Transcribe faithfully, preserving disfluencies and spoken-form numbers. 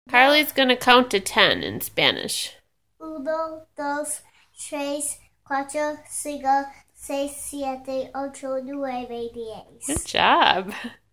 Carly's going to count to ten in Spanish. Uno, dos, tres, cuatro, cinco, seis, siete, ocho, nueve, diez. Good job.